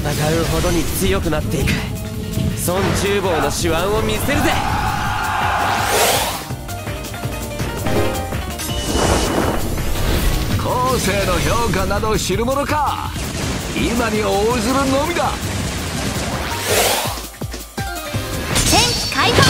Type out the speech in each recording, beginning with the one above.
うほどに強くなっていく。孫厨房の手腕を見せるぜ。 後世の評価など知るものか。今に応ずるのみだ。 天気解放。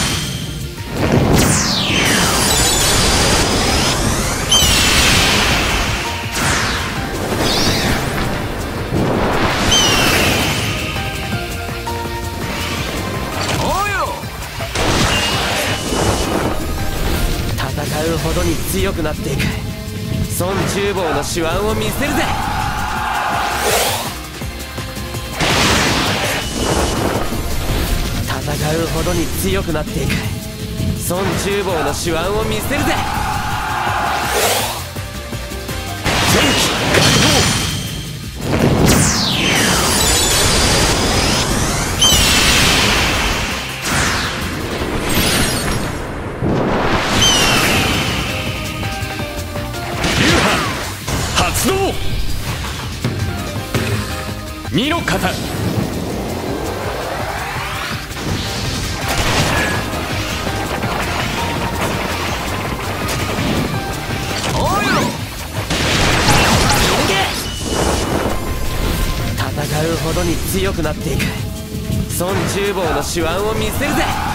戦うほどに強くなっていく。孫厨房の手腕を見せるぜ。戦うほどに強くなっていく。孫厨房の手腕を見せるぜ。 天気解放。 発動。2の型。 戦うほどに強くなっていく。孫厨房の手腕を見せるぜ。